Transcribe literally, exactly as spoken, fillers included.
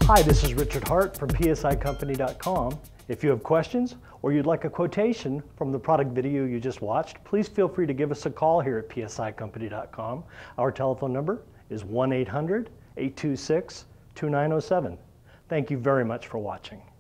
Hi, this is Richard Hart from P S I company dot com. If you have questions or you'd like a quotation from the product video you just watched, please feel free to give us a call here at P S I company dot com. Our telephone number is one eight hundred, eight two six, two nine zero seven. Thank you very much for watching.